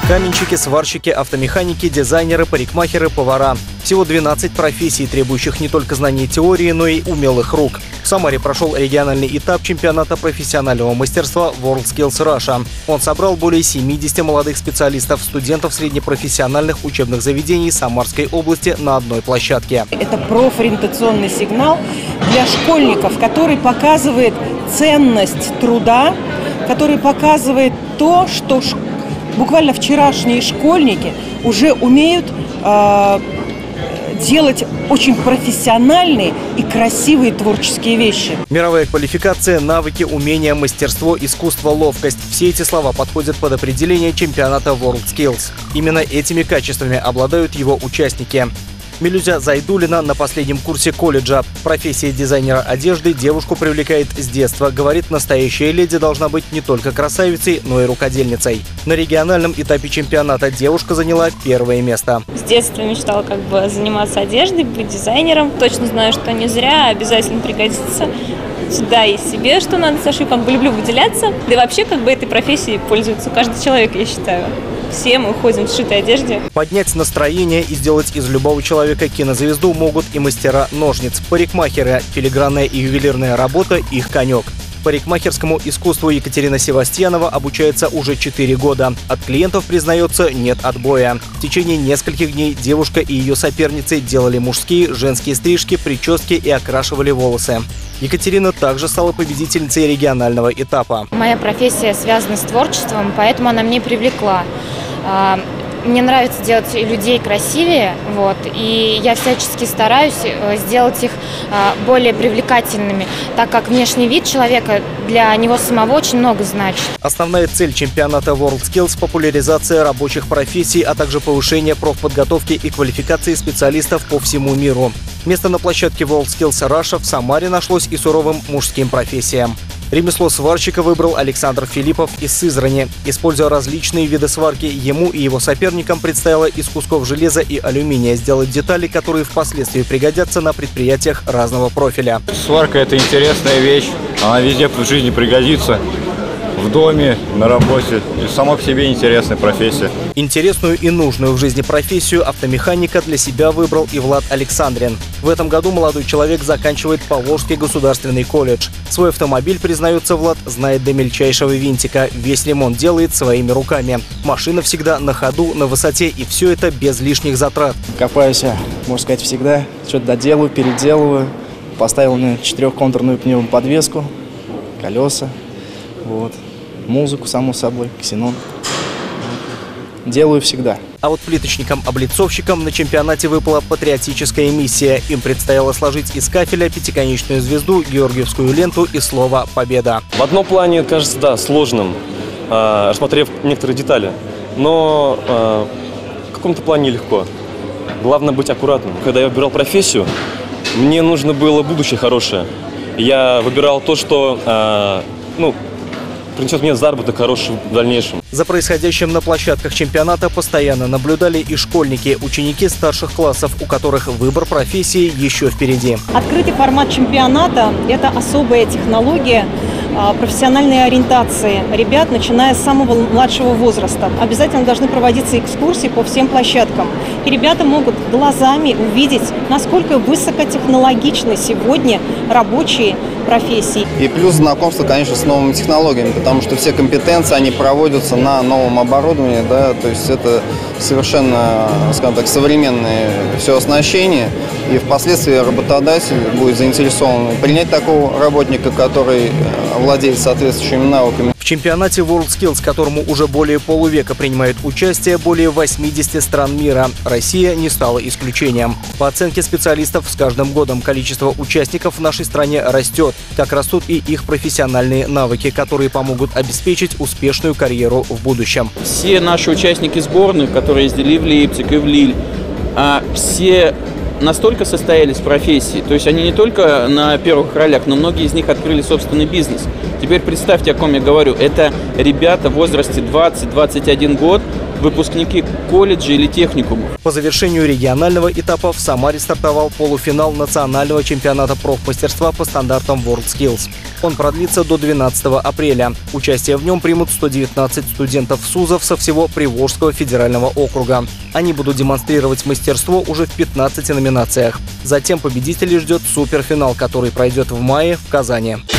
Каменщики, сварщики, автомеханики, дизайнеры, парикмахеры, повара. Всего 12 профессий, требующих не только знаний теории, но и умелых рук. В Самаре прошел региональный этап чемпионата профессионального мастерства WorldSkills Russia. Он собрал более 70 молодых специалистов, студентов среднепрофессиональных учебных заведений Самарской области на одной площадке. Это профориентационный сигнал для школьников, который показывает ценность труда, который показывает то, что буквально вчерашние школьники уже умеют делать очень профессиональные и красивые творческие вещи. Мировая квалификация, навыки, умения, мастерство, искусство, ловкость – все эти слова подходят под определение чемпионата WorldSkills. Именно этими качествами обладают его участники. Милюзя Зайдулина на последнем курсе колледжа. Профессия дизайнера одежды девушку привлекает с детства. Говорит, настоящая леди должна быть не только красавицей, но и рукодельницей. На региональном этапе чемпионата девушка заняла первое место. С детства мечтала заниматься одеждой, быть дизайнером. Точно знаю, что не зря, обязательно пригодится. Всегда и себе, что надо с ошибками. Люблю выделяться. Да и вообще этой профессией пользуется каждый человек, я считаю. Все мы ходим в сшитой одежде. Поднять настроение и сделать из любого человека кинозвезду могут и мастера ножниц. Парикмахеры, филигранная и ювелирная работа – их конек. Парикмахерскому искусству Екатерина Севастьянова обучается уже 4 года. От клиентов, признается, нет отбоя. В течение нескольких дней девушка и ее соперницы делали мужские, женские стрижки, прически и окрашивали волосы. Екатерина также стала победительницей регионального этапа. Моя профессия связана с творчеством, поэтому она меня привлекла. Мне нравится делать людей красивее, и я всячески стараюсь сделать их более привлекательными, так как внешний вид человека для него самого очень много значит. Основная цель чемпионата WorldSkills – популяризация рабочих профессий, а также повышение профподготовки и квалификации специалистов по всему миру. Место на площадке WorldSkills Russia в Самаре нашлось и суровым мужским профессиям. Ремесло сварщика выбрал Александр Филиппов из Сызрани. Используя различные виды сварки, ему и его соперникам предстояло из кусков железа и алюминия сделать детали, которые впоследствии пригодятся на предприятиях разного профиля. Сварка – это интересная вещь, она везде в жизни пригодится. В доме, на работе. И сама по себе интересная профессия. Интересную и нужную в жизни профессию автомеханика для себя выбрал и Влад Александрин. В этом году молодой человек заканчивает Поволжский государственный колледж. Свой автомобиль, признается Влад, знает до мельчайшего винтика. Весь ремонт делает своими руками. Машина всегда на ходу, на высоте, и все это без лишних затрат. Копаюсь, можно сказать, всегда. Что-то доделаю, переделываю. Поставил на 4-контурную пневмоподвеску, колеса. Музыку, само собой, ксенон. Делаю всегда. А вот плиточникам-облицовщикам на чемпионате выпала патриотическая миссия. Им предстояло сложить из кафеля пятиконечную звезду, георгиевскую ленту и слово «Победа». В одном плане кажется, сложным, рассмотрев некоторые детали. Но в каком-то плане легко. Главное быть аккуратным. Когда я выбирал профессию, мне нужно было будущее хорошее. Я выбирал то, что принесет мне заработок хороший в дальнейшем. За происходящим на площадках чемпионата постоянно наблюдали и школьники, ученики старших классов, у которых выбор профессии еще впереди. Открытый формат чемпионата – это особая технология профессиональной ориентации ребят, начиная с самого младшего возраста. Обязательно должны проводиться экскурсии по всем площадкам. И ребята могут глазами увидеть, насколько высокотехнологичны сегодня рабочие профессии. И плюс знакомство, конечно, с новыми технологиями, потому что все компетенции, они проводятся на новом оборудовании, то есть это совершенно, скажем так, современное все оснащение, и впоследствии работодатель будет заинтересован принять такого работника, который владеет соответствующими навыками. В чемпионате WorldSkills, которому уже более полувека принимает участие более 80 стран мира, Россия не стала исключением. По оценке специалистов, с каждым годом количество участников в нашей стране растет, как растут и их профессиональные навыки, которые помогут обеспечить успешную карьеру в будущем. Все наши участники сборных, которые ездили в Лейпциг и в Лиль, все настолько состоялись в профессии, то есть они не только на первых ролях, но многие из них открыли собственный бизнес. Теперь представьте, о ком я говорю. Это ребята в возрасте 20-21 год, выпускники колледжей или техникумов. По завершению регионального этапа в Самаре стартовал полуфинал национального чемпионата профмастерства по стандартам WorldSkills. Он продлится до 12 апреля. Участие в нем примут 119 студентов СУЗов со всего Приволжского федерального округа. Они будут демонстрировать мастерство уже в 15 номинациях. Затем победителей ждет суперфинал, который пройдет в мае в Казани.